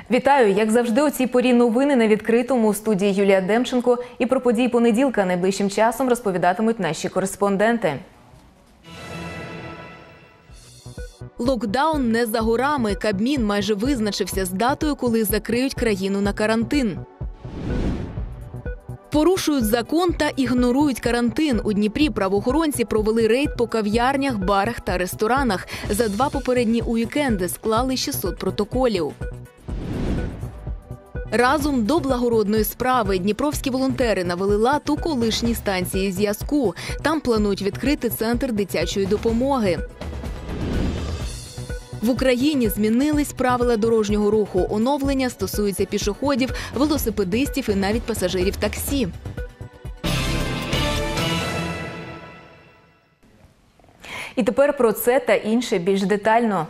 Вітаю! Як завжди, у цій порі новини на відкритому. У студії Юлія Демченко. І про події понеділка найближчим часом розповідатимуть наші кореспонденти. Локдаун не за горами. Кабмін майже визначився з датою, коли закриють країну на карантин. Порушують закон та ігнорують карантин. У Дніпрі правоохоронці провели рейд по кав'ярнях, барах та ресторанах. За 2 попередні уікенди склали 600 протоколів. Разом до благородної справи дніпровські волонтери навели лад у колишній станції зв'язку. Там планують відкрити центр дитячої допомоги. В Україні змінились правила дорожнього руху. Оновлення стосується пішоходів, велосипедистів і навіть пасажирів таксі. І тепер про це та інше більш детально.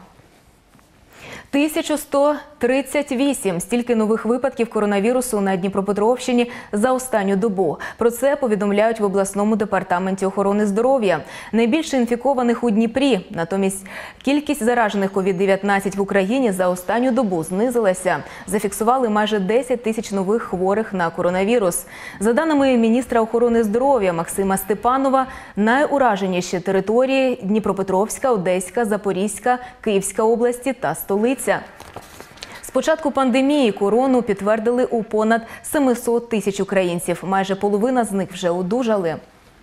1138 – стільки нових випадків коронавірусу на Дніпропетровщині за останню добу. Про це повідомляють в обласному департаменті охорони здоров'я. Найбільше інфікованих у Дніпрі. Натомість кількість заражених COVID-19 в Україні за останню добу знизилася. Зафіксували майже 10 тисяч нових хворих на коронавірус. За даними міністра охорони здоров'я Максима Степанова, найураженіші території – Дніпропетровська, Одеська, Запорізька, Київська області та столиця. З початку пандемії корону підтвердили у понад 700 тисяч українців. Майже половина з них вже одужали.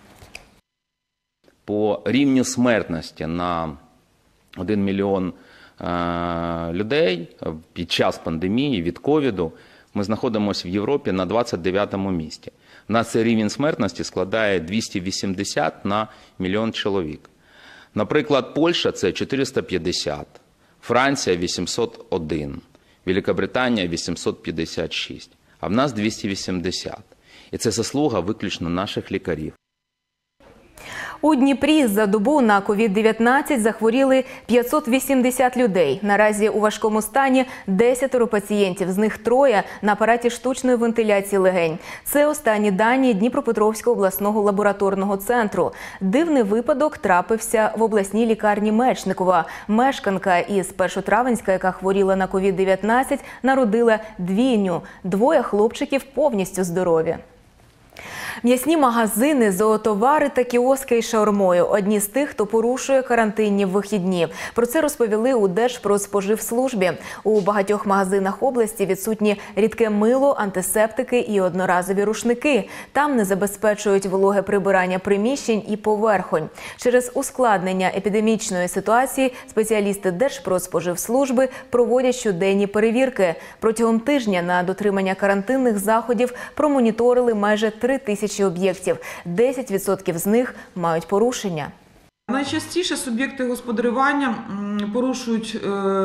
По рівню смертності на 1 мільйон людей під час пандемії від ковіду ми знаходимося в Європі на 29-му місці. У нас цей рівень смертності складає 280 на мільйон чоловік. Наприклад, Польща – це 450, Франція – 801. Великобританія – 856, а в нас 280. І це заслуга виключно наших лікарів. У Дніпрі за добу на COVID-19 захворіли 580 людей. Наразі у важкому стані 10 пацієнтів, з них 3 на апараті штучної вентиляції легень. Це останні дані Дніпропетровського обласного лабораторного центру. Дивний випадок трапився в обласній лікарні Мечникова. Мешканка із Першотравенська, яка хворіла на COVID-19, народила двійню. 2 хлопчиків повністю здорові. М'ясні магазини, зоотовари та кіоски із шаурмою – одні з тих, хто порушує карантинні вихідні. Про це розповіли у Держпродспоживслужбі. У багатьох магазинах області відсутні рідке мило, антисептики і одноразові рушники. Там не забезпечують вологе прибирання приміщень і поверхонь. Через ускладнення епідемічної ситуації спеціалісти Держпродспоживслужби проводять щоденні перевірки. Протягом тижня на дотримання карантинних заходів промоніторили майже 3 тисячі об'єктів. 10% з них мають порушення. Найчастіше суб'єкти господарювання порушують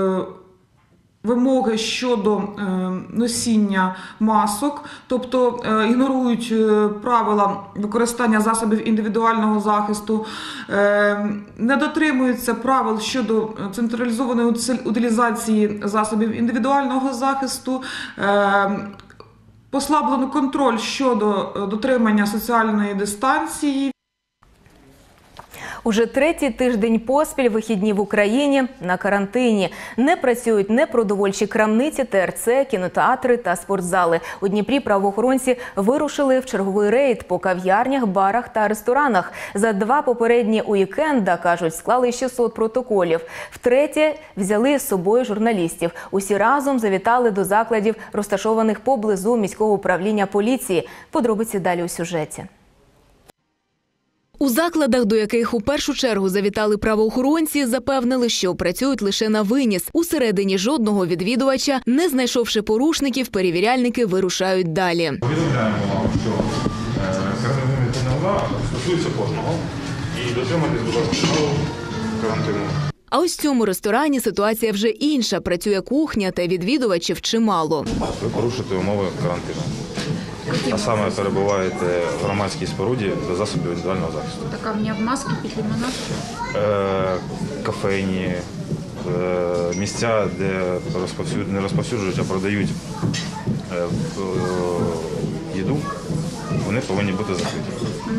вимоги щодо носіння масок, тобто ігнорують правила використання засобів індивідуального захисту, не дотримуються правил щодо централізованої утилізації засобів індивідуального захисту, послаблено контроль щодо дотримання соціальної дистанції. Уже 3-й тиждень поспіль вихідні в Україні на карантині. Не працюють непродовольчі крамниці, ТРЦ, кінотеатри та спортзали. У Дніпрі правоохоронці вирушили в черговий рейд по кав'ярнях, барах та ресторанах. За 2 попередні уікенда, кажуть, склали 600 протоколів. Втретє взяли з собою журналістів. Усі разом завітали до закладів, розташованих поблизу міського управління поліції. Подробиці далі у сюжеті. У закладах, до яких у першу чергу завітали правоохоронці, запевнили, що працюють лише на виніс. Усередині жодного відвідувача, не знайшовши порушників, перевіряльники вирушають далі. Повідомляємо вам, що карантинна вимога стосується кожного. І дотримуйтесь, будь ласка, карантину. А ось в цьому ресторані ситуація вже інша. Працює кухня та відвідувачів чимало. Ви порушуєте умови карантину. А саме перебуваєте в громадській споруді без засобів індивідуального захисту. Так, а мені в масці під лимонад? Кафейні, місця, де не розповсюджують, а продають їду, вони повинні бути закриті.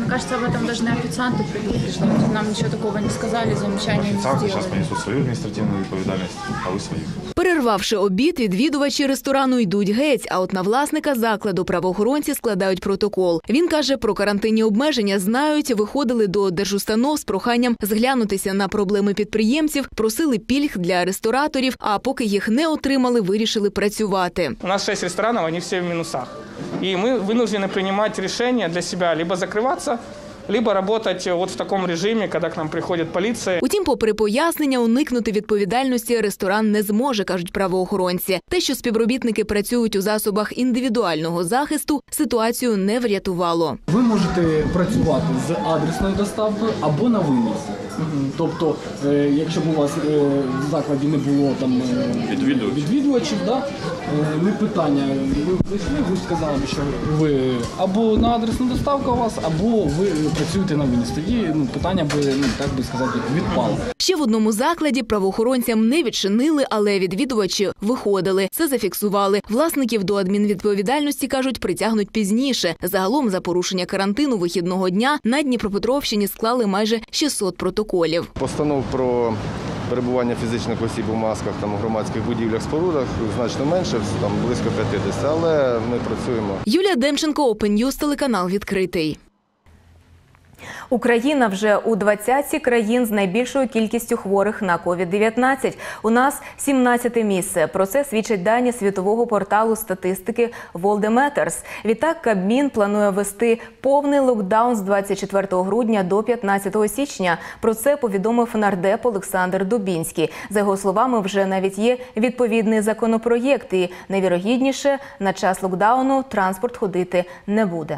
кажется, об этом должны официанты предупреждать. Нам ничего такого не сказали, замечания не Официанты сейчас сделали. понесут свою административную відповідальність, а ви свою. Перервавши обід, відвідувачі ресторану йдуть геть, а от на власника закладу правоохоронці складають протокол. Він каже, про карантинні обмеження знають, виходили до держустанов з проханням зглянутися на проблеми підприємців, просили пільг для рестораторів, а поки їх не отримали, вирішили працювати. У нас 6 ресторанов, они все в минусах. И мы вынуждены принимать решение для себя либо закрываться, либо работать вот в таком режиме, когда к нам приходит полиция. Утім, попри пояснення, уникнути відповідальності ресторан не зможе, кажуть правоохоронці. Те, що співробітники працюють у засобах індивідуального захисту, ситуацію не врятувало. Ви можете працювати з адресною доставкою або на виніс. Тобто, якщо б у вас в закладі не було там відвідувачів, не питання. Ви прийшли, ви сказали, що ви або на адресну доставку у вас, або ви працюєте на виніс. Тоді питання би, так би сказати, відпало. Ще в одному закладі правоохоронцям не відчинили, але відвідувачі виходили. Це зафіксували. Власників до адмінвідповідальності, кажуть, притягнуть пізніше. Загалом за порушення карантину вихідного дня на Дніпропетровщині склали майже 600 протоколів. Постанов про перебування фізичних осіб у масках у громадських будівлях, спорудах значно менше, близько 50, але ми працюємо. Юлія Демченко, Open News, телеканал «Відкритий». Україна вже у 20-ті країн з найбільшою кількістю хворих на COVID-19. У нас 17-те місце. Про це свідчать дані світового порталу статистики Worldometers. Відтак, Кабмін планує ввести повний локдаун з 24 грудня до 15 січня. Про це повідомив нардеп Олександр Дубінський. За його словами, вже навіть є відповідний законопроєкт. І найвірогідніше, на час локдауну транспорт ходити не буде.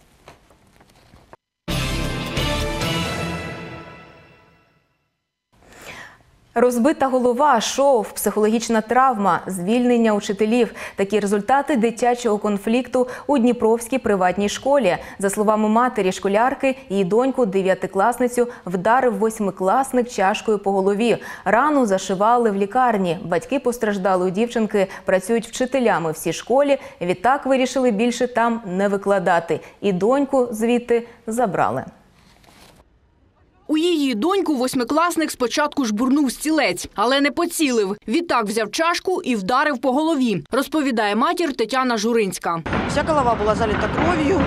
Розбита голова, шов, психологічна травма, звільнення учителів – такі результати дитячого конфлікту у Дніпровській приватній школі. За словами матері школярки, її доньку, 9-класницю, вдарив 8-класник чашкою по голові. Рану зашивали в лікарні. Батьки постраждалої дівчинки працюють вчителями в цій школі. Відтак вирішили більше там не викладати. І доньку звідти забрали. У її доньку 8-класник спочатку жбурнув стілець, але не поцілив. Відтак взяв чашку і вдарив по голові, розповідає матір Тетяна Журинська. Вся голова була залита кров'ю,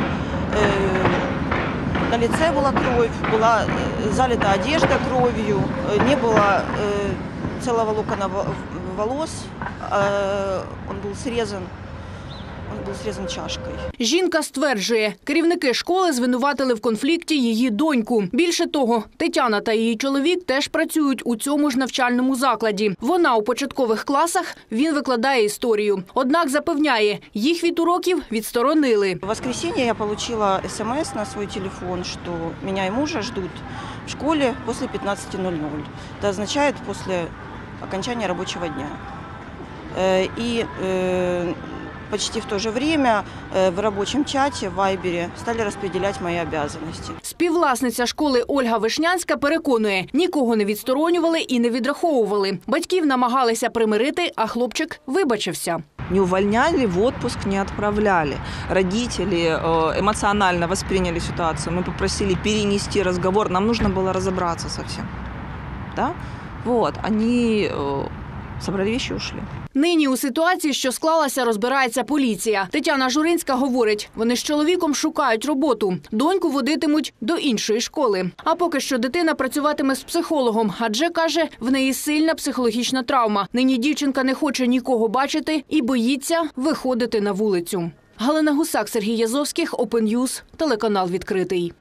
на лице була кров, була залита одежда кров'ю, не було цілого локона волос, він був зрізан. Він був зрізан чашкою. Жінка стверджує, керівники школи звинуватили в конфлікті її доньку. Більше того, Тетяна та її чоловік теж працюють у цьому ж навчальному закладі. Вона у початкових класах, він викладає історію. Однак запевняє, їх від уроків відсторонили. В воскресенье я отримала смс на свій телефон, що мене і мужа ждуть в школі після 15:00. Це означає після окончания робочого дня. І почти в то же время в рабочем чате, в Вайбере, стали распределять мои обязанности. Співвласниця школи Ольга Вишнянська переконує, нікого не відсторонювали і не відраховували. Батьків намагалися примирити, а хлопчик вибачився. Не увольняли, в отпуск не отправляли. Родители эмоционально восприняли ситуацию. Мы попросили перенести разговор. Нам нужно было разобраться со всем. Да? Вот. Они собрали вещи и ушли. Нині у ситуації, що склалася, розбирається поліція. Тетяна Журинська говорить, вони з чоловіком шукають роботу. Доньку водитимуть до іншої школи. А поки що дитина працюватиме з психологом, адже, каже, в неї сильна психологічна травма. Нині дівчинка не хоче нікого бачити і боїться виходити на вулицю. Галина Гусак, Сергій Язовських, Open News, телеканал «Відкритий».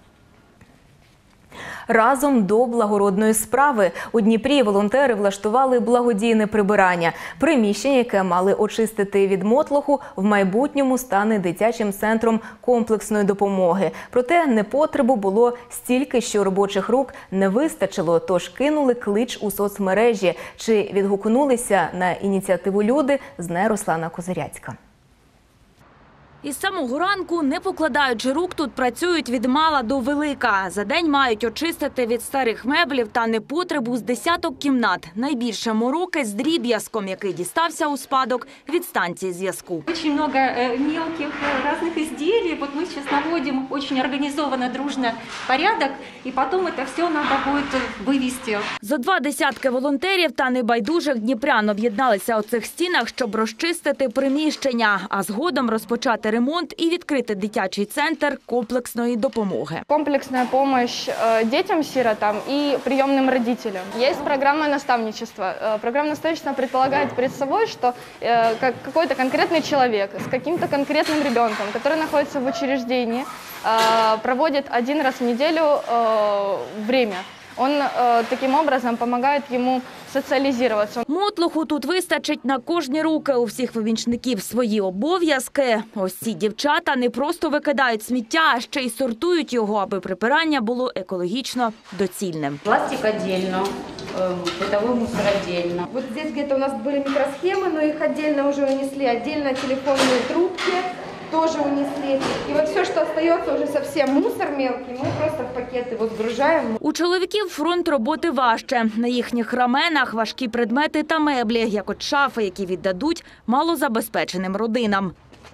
Разом до благородної справи. У Дніпрі волонтери влаштували благодійне прибирання. Приміщення, яке мали очистити від мотлоху, в майбутньому стане дитячим центром комплексної допомоги. Проте непотребу було стільки, що робочих рук не вистачило, тож кинули клич у соцмережі. Чи відгукнулися на ініціативу люди, знає Руслана Козиряцька. Із самого ранку, не покладаючи рук, тут працюють від мала до велика. За день мають очистити від старих меблів та непотребу з десяток кімнат. Найбільше мороки з дріб'язком, який дістався у спадок від станції зв'язку. Очень много мелких разных изделий. Вот мы сейчас наводим очень организованно, дружно порядок, и потом это все надо будет вывести. Зо 2 десятки волонтерів та небайдужих дніпрян об'єдналися у цих стінах, щоб розчистити приміщення, а згодом розпочати ремонт і відкрити дитячий центр комплексної допомоги. Комплексная помощь детям-сиротам и приемным родителям. Есть программа наставничества. Программа наставничества предполагает перед собой, что какой-то конкретный человек с каким-то конкретным ребенком, который находится в учреждении, проводит 1 раз в неделю время. Он таким образом помогает ему соціалізуватися. Мотлуху тут вистачить на кожні руки. У всіх помічників свої обов'язки. Ось ці дівчата не просто викидають сміття, а ще й сортують його, аби прибирання було екологічно доцільним. Пластик отдельно, бытовой мусор отдельно. Вот здесь где-то у нас были микросхемы, но их отдельно уже унесли, отдельно телефонные трубки тоже унесли. И вот все, что остается, уже совсем мусор мелкий, мы просто в пакеты вот сгружаем. У чоловіків фронт роботи важче. На їхніх раменах важкі предмети та меблі, як от шафи, які віддадуть малозабезпеченим родинам.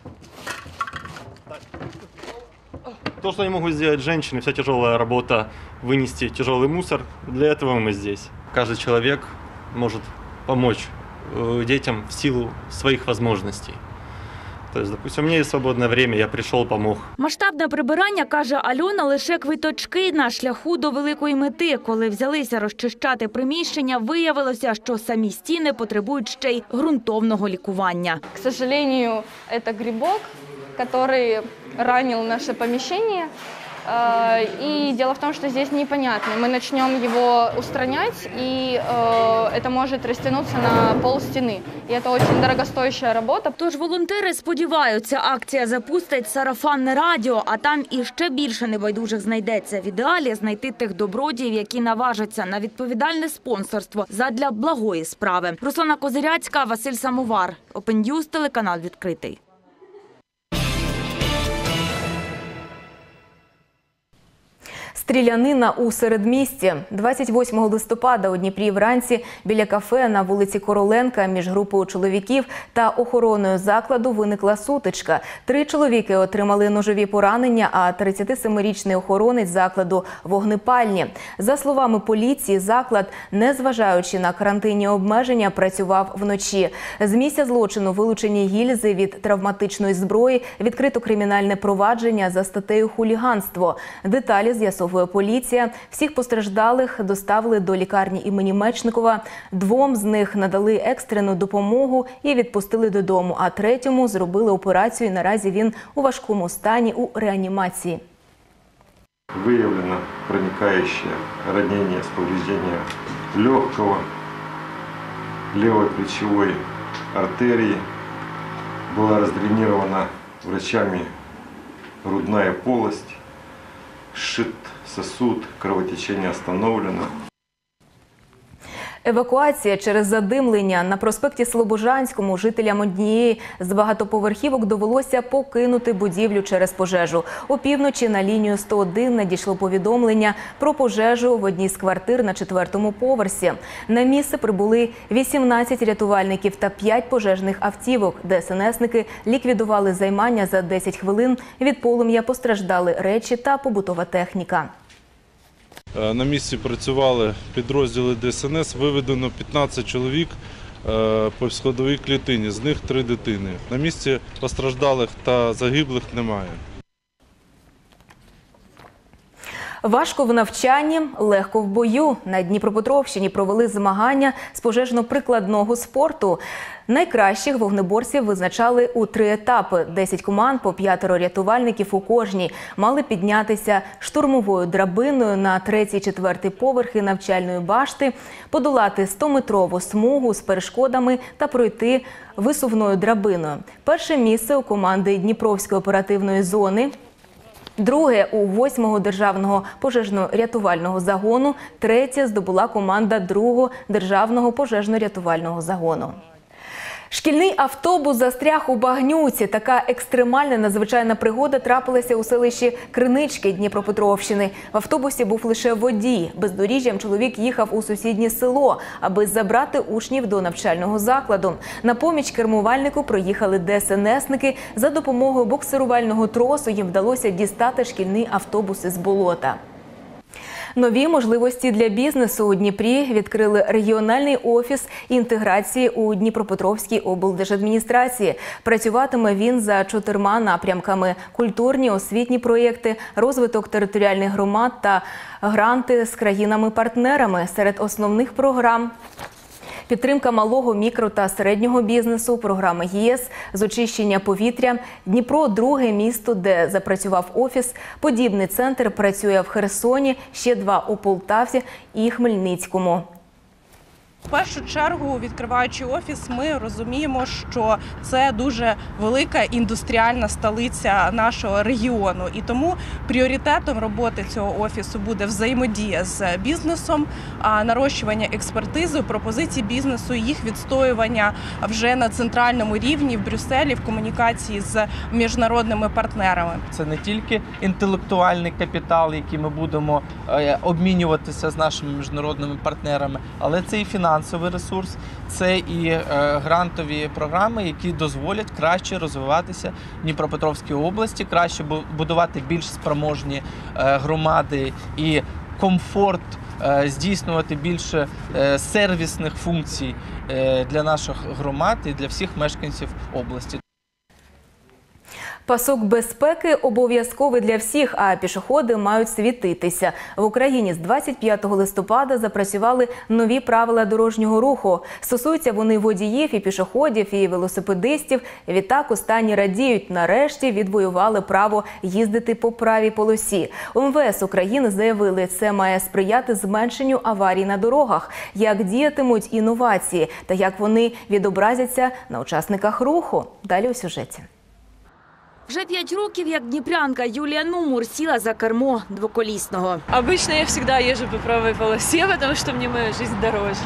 То, что не могут сделать женщины, вся тяжелая работа, вынести тяжелый мусор, для этого мы здесь. Каждый человек может помочь детям в силу своих возможностей. Тобто, допустим, у мене є свободне час, я прийшов, допомог. Масштабне прибирання, каже Альона, лише квиточки на шляху до великої мети. Коли взялися розчищати приміщення, виявилося, що самі стіни потребують ще й ґрунтовного лікування. К сожалению, это грибок, который ранил наше помещение. И дело в том, что здесь непонятно. Мы начнем его устранять, и это может растянуться на пол стены. И это очень дорогостоящая робота. Тож волонтери сподіваються, акція запустить сарафанне радіо, а там і ще більше небайдужих знайдеться. В ідеалі знайти тих добродіїв, які наважаться на відповідальне спонсорство задля благої справи. Руслана Козиряцька, Василь Самовар. Open News, телеканал «Відкритий». Стрілянина у середмісті. 28 листопада у Дніпрі вранці біля кафе на вулиці Короленка між групою чоловіків та охороною закладу виникла сутичка. 3 чоловіки отримали ножові поранення, а 37-річний охоронець закладу – вогнепальні. За словами поліції, заклад, незважаючи на карантинні обмеження, працював вночі. З місця злочину вилучені гільзи від травматичної зброї, відкрито кримінальне провадження за статтею «Хуліганство». Деталі з'ясовує поліція. Всіх постраждалих доставили до лікарні імені Мечникова. 2 з них надали екстрену допомогу і відпустили додому, а 3-му зробили операцію і наразі він у важкому стані у реанімації. Виявлено проникаюче ранення з поврежденням легкого, лівої плечової артерії. Була роздренирована врачами грудна полость. Сшит сосуд, кровотечение остановлено. Евакуація через задимлення. На проспекті Слобожанському жителям однієї з багатоповерхівок довелося покинути будівлю через пожежу. Опівночі на лінію 101 надійшло повідомлення про пожежу в одній з квартир на 4-му поверсі. На місце прибули 18 рятувальників та 5 пожежних автівок. ДСНСники ліквідували займання за 10 хвилин. Від полум'я постраждали речі та побутова техніка. На місці працювали підрозділи ДСНС, виведено 15 чоловік по сходовій клітині, з них 3 дитини. На місці постраждалих та загиблих немає. Важко в навчанні, легко в бою. На Дніпропетровщині провели змагання з пожежно-прикладного спорту. Найкращих вогнеборців визначали у 3 етапи. 10 команд по 5 рятувальників у кожній мали піднятися штурмовою драбиною на 3-4 поверхи навчальної башти, подолати 100-метрову смугу з перешкодами та пройти висувною драбиною. Перше місце у команди Дніпровської оперативної зони, друге у 8-го державного пожежно-рятувального загону, третє здобула команда 2-го державного пожежно-рятувального загону. Шкільний автобус застряг у багнюці. Така екстремальна надзвичайна пригода трапилася у селищі Кринички Дніпропетровщини. В автобусі був лише водій. Бездоріжжям чоловік їхав у сусіднє село, аби забрати учнів до навчального закладу. На поміч кермувальнику проїхали ДСНСники. За допомогою буксирувального тросу їм вдалося дістати шкільний автобус із болота. Нові можливості для бізнесу у Дніпрі відкрили регіональний офіс інтеграції у Дніпропетровській облдержадміністрації. Працюватиме він за 4 напрямками – культурні, освітні проєкти, розвиток територіальних громад та гранти з країнами-партнерами. Серед основних програм – підтримка малого, мікро та середнього бізнесу, програми ЄС з очищення повітря. Дніпро – друге місто, де запрацював офіс. Подібний центр працює в Херсоні, ще 2 у Полтаві і Хмельницькому. В першу чергу, відкриваючи офіс, ми розуміємо, що це дуже велика індустріальна столиця нашого регіону. І тому пріоритетом роботи цього офісу буде взаємодія з бізнесом, нарощування експертизи, пропозицій бізнесу, їх відстоювання вже на центральному рівні в Брюсселі в комунікації з міжнародними партнерами. Це не тільки інтелектуальний капітал, який ми будемо обмінюватися з нашими міжнародними партнерами, але це і фінансовий ресурс, це і грантові програми, які дозволять краще розвиватися в Дніпропетровській області, краще будувати більш спроможні громади і комфорт, здійснювати більше сервісних функцій для наших громад і для всіх мешканців області. Пасок безпеки обов'язковий для всіх, а пішоходи мають світитися. В Україні з 25 листопада запрацювали нові правила дорожнього руху. Стосуються вони водіїв і пішоходів, і велосипедистів. Відтак останні радіють, нарешті відвоювали право їздити по правій полосі. У МВС України заявили, це має сприяти зменшенню аварій на дорогах. Як діятимуть інновації та як вони відобразяться на учасниках руху? Далі у сюжеті. Вже 5 років, як дніпрянка Юлія Нумур сіла за кермо двоколісного. Обычно я всегда езжу по правой полосе, потому что мне моя жизнь дороже.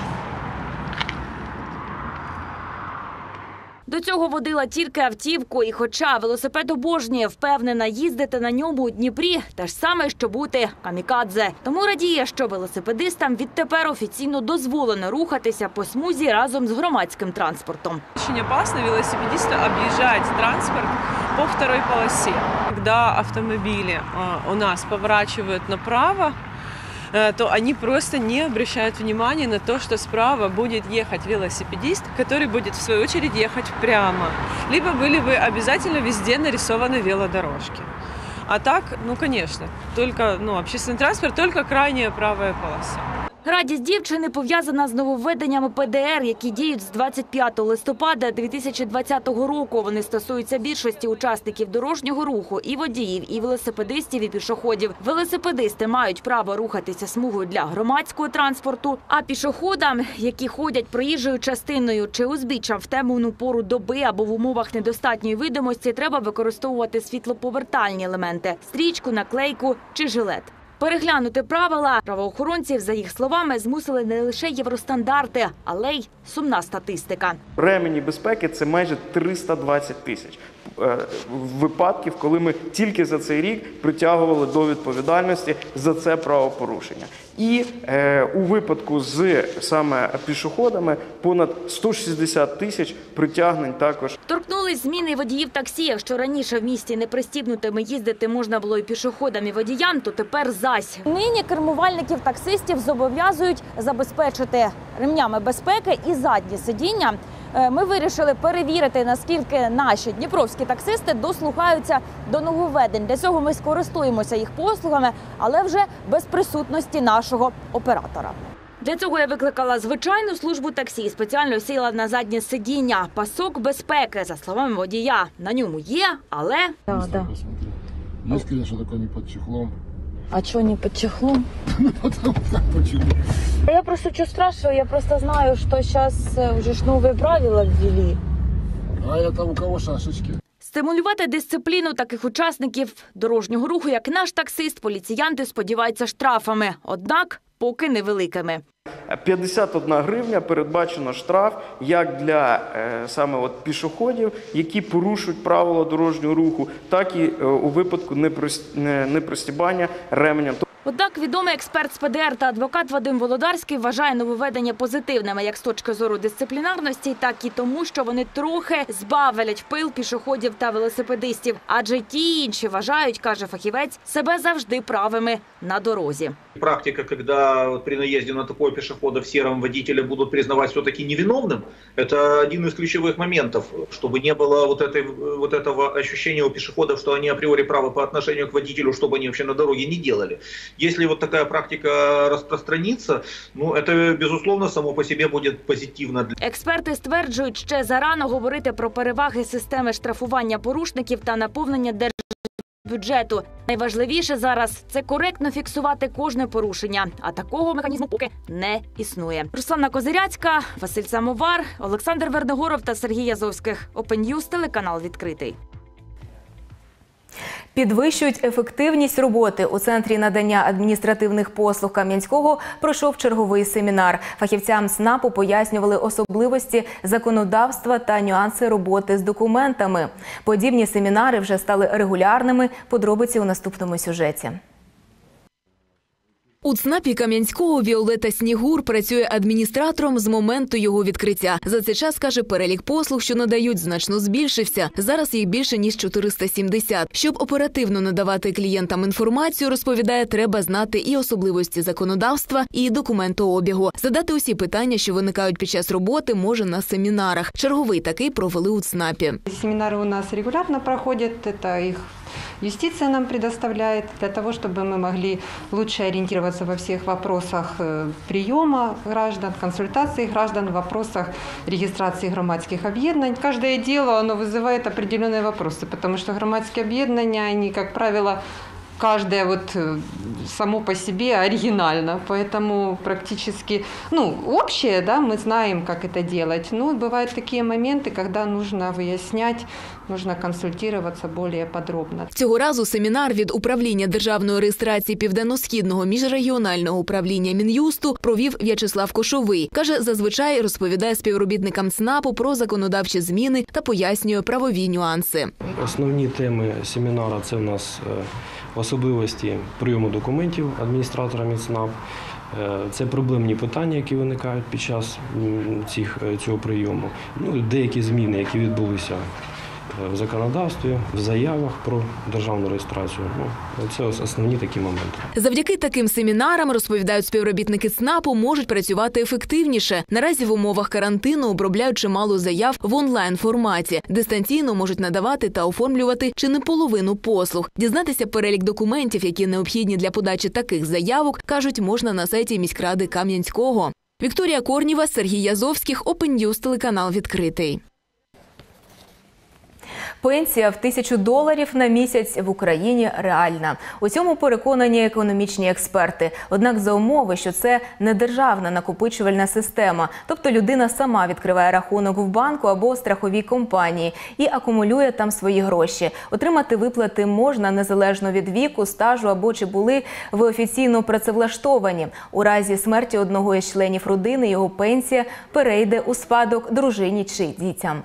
До цього водила тільки автівку, і хоча велосипед обожнює, впевнена, їздити на ньому у Дніпрі – те ж саме, що бути камікадзе. Тому радіє, що велосипедистам відтепер офіційно дозволено рухатися по смузі разом з громадським транспортом. Очень опасно велосипедисту объезжать транспорт по второй полосе. Когда автомобили у нас поворачивают направо, то они просто не обращают внимания на то, что справа будет ехать велосипедист, который будет в свою очередь ехать прямо. Либо были бы обязательно везде нарисованы велодорожки. А так, ну конечно, только общественный транспорт, только крайняя правая полоса. Радість дівчини пов'язана з нововведеннями ПДР, які діють з 25 листопада 2020 року. Вони стосуються більшості учасників дорожнього руху – і водіїв, і велосипедистів, і пішоходів. Велосипедисти мають право рухатися смугою для громадського транспорту, а пішоходам, які ходять проїжджою частиною чи узбіччям в темну пору доби або в умовах недостатньої видимості, треба використовувати світлоповертальні елементи – стрічку, наклейку чи жилет. Переглянути правила правоохоронців, за їх словами, змусили не лише євростандарти, але й сумна статистика. Ремені безпеки – це майже 320 тисяч випадків, коли ми тільки за цей рік притягували до відповідальності за це правопорушення. І у випадку з саме пішоходами понад 160 тисяч притягнень також. Торкнулись зміни водіїв таксі. Якщо раніше в місті непристібнутими їздити можна було і пішоходам, і водіям, то тепер зась. Нині кермувальників-таксистів зобов'язують забезпечити ремнями безпеки і задні сидіння. Ми вирішили перевірити, наскільки наші дніпровські таксисти дослухаються до нововведень. Для цього ми скористуємося їх послугами, але вже без присутності нашого оператора. Для цього я викликала звичайну службу таксі, спеціально сіла на заднє сидіння. Пасок безпеки, за словами водія, на ньому є, але... Есть, конечно, только не под чехлом. А что не под чехлом? Потому как почему? Я просто что спрашиваю, я просто знаю, что сейчас уже новые правила ввели. А это у кого шашечки? Стимулювати дисципліну таких учасників дорожнього руху, як наш таксист, поліціянти сподіваються штрафами. Однак поки невеликими. 51 гривня передбачено штраф як для саме пішоходів, які порушують правила дорожнього руху, так і у випадку непристібання ременя. Однак відомий експерт з ПДР та адвокат Вадим Володарський вважає нововведення позитивними як з точки зору дисциплінарності, так і тому, що вони трохи збавлять пил пішоходів та велосипедистів. Адже ті інші вважають, каже фахівець, себе завжди правими на дорозі. Практика, когда при наезде на такого пешехода в сером водителя будут признавать все-таки невиновным, это один из ключевых моментов, чтобы не было вот этого ощущения у пешеходов, что они априори правы по отношению к водителю, чтобы они вообще на дороге не делали. Если вот такая практика распространится, это, безусловно, само по себе будет позитивно. Експерти стверджують, ще зарано говорити про переваги системи штрафування порушників та наповнення держбюджету. Найважливіше зараз – це коректно фіксувати кожне порушення, а такого механізму поки не існує. Руслана Козиряцька, Василь Самовар, Олександр Верногоров та Сергій Язовських. Open News, телеканал відкритий. Підвищують ефективність роботи. У Центрі надання адміністративних послуг Кам'янського пройшов черговий семінар. Фахівцям ЦНАПу пояснювали особливості законодавства та нюанси роботи з документами. Подібні семінари вже стали регулярними. Подробиці у наступному сюжеті. У ЦНАПі Кам'янського Віолета Снігур працює адміністратором з моменту його відкриття. За цей час, каже, перелік послуг, що надають, значно збільшився. Зараз їх більше, ніж 470. Щоб оперативно надавати клієнтам інформацію, розповідає, треба знати і особливості законодавства, і документообігу. Задати усі питання, що виникають під час роботи, може на семінарах. Черговий такий провели у ЦНАПі. Семінари у нас регулярно проходять, це їх юстиция нам предоставляет для того, чтобы мы могли лучше ориентироваться во всех вопросах приема граждан, консультации граждан, в вопросах регистрации громадских объединений. Каждое дело, оно вызывает определенные вопросы, потому что громадские объединения, они, как правило, каждое само по себе оригинально, поэтому практически, общее, да, мы знаем, как это делать, но бывают такие моменты, когда нужно выяснять, нужно консультироваться более подробно. Цього разу семінар від Управління державної реєстрації Південно-Східного міжрегіонального управління Мін'юсту провів В'ячеслав Кошовий. Каже, зазвичай розповідає співробітникам ЦНАПу про законодавчі зміни та пояснює правові нюанси. Основні теми семінару – це у нас особливості прийому документів адміністраторами ЦНАП. Це проблемні питання, які виникають під час цього прийому. Деякі зміни, які відбулися в законодавстві, в заявах про державну реєстрацію. Це основні такі моменти. Завдяки таким семінарам, розповідають співробітники ЦНАПу, можуть працювати ефективніше. Наразі в умовах карантину обробляють чимало заяв в онлайн-форматі. Дистанційно можуть надавати та оформлювати чи не половину послуг. Дізнатися перелік документів, які необхідні для подачі таких заявок, кажуть, можна на сайті міськради Кам'янського. Вікторія Корніва, Сергій Язовських, Open News, телеканал відкритий. Пенсія в $1000 на місяць в Україні реальна. У цьому переконані економічні експерти. Однак за умови, що це не державна накопичувальна система. Тобто людина сама відкриває рахунок в банку або страховій компанії і акумулює там свої гроші. Отримати виплати можна незалежно від віку, стажу або чи були ви офіційно працевлаштовані. У разі смерті одного із членів родини його пенсія перейде у спадок дружині чи дітям.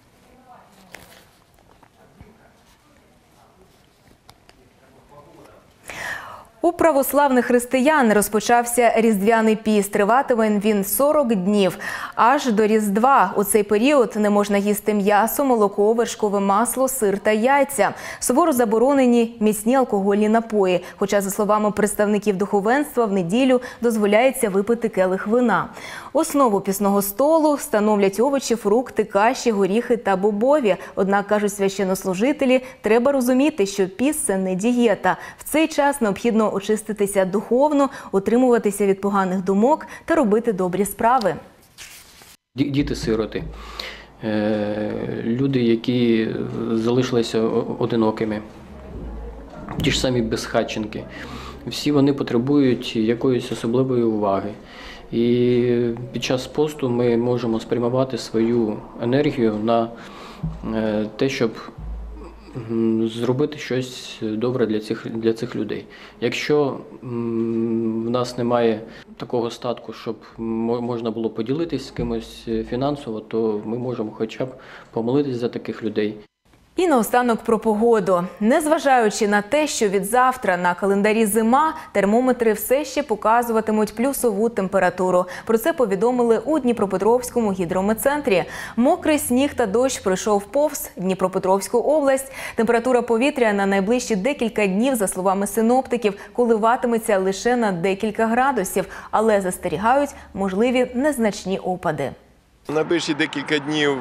У православних християн розпочався Різдвяний піст. Триватиме він 40 днів. Аж до Різдва. У цей період не можна їсти м'ясо, молоко, вершкове масло, сир та яйця. Суворо заборонені міцні алкогольні напої. Хоча, за словами представників духовенства, в неділю дозволяється випити келих вина. Основу пісного столу становлять овочі, фрукти, каші, горіхи та бобові. Однак, кажуть священнослужителі, треба розуміти, що піст – це не дієта. В цей час необхідно очиститися духовно, утримуватися від поганих думок та робити добрі справи. Діти-сироти, люди, які залишилися одинокими, ті ж самі безхатченки. Всі вони потребують якоїсь особливої уваги. І під час посту ми можемо спрямувати свою енергію на те, щоб зробити щось добре для цих людей. Якщо в нас немає такого статку, щоб можна було поділитись з кимось фінансово, то ми можемо хоча б помолитись за таких людей. І наостанок про погоду. Незважаючи на те, що від завтра на календарі зима, термометри все ще показуватимуть плюсову температуру. Про це повідомили у Дніпропетровському гідрометцентрі. Мокрий сніг та дощ пройшов повз Дніпропетровську область. Температура повітря на найближчі декілька днів, за словами синоптиків, коливатиметься лише на декілька градусів, але застерігають можливі незначні опади. На перші декілька днів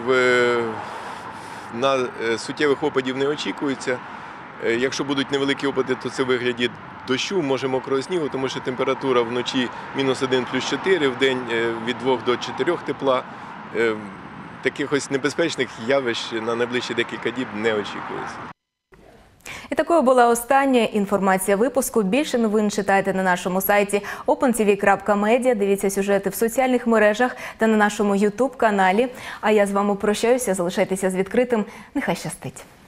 суттєвих опадів не очікується. Якщо будуть невеликі опади, то це в вигляді дощу, може мокрого снігу, тому що температура вночі -1 + 4, в день від 2 до 4 тепла. Таких ось небезпечних явищ на найближчі декілька діб не очікується. І такою була остання інформація випуску. Більше новин читайте на нашому сайті opentv.media. Дивіться сюжети в соціальних мережах та на нашому YouTube-каналі. А я з вами прощаюся. Залишайтеся з відкритим. Нехай щастить.